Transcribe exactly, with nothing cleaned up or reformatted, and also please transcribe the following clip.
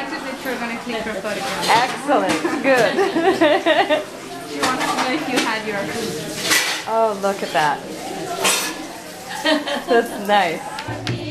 excited that you're going to click her photograph. Excellent. Good. She wants to know if you had your food. Oh, look at that. That's nice.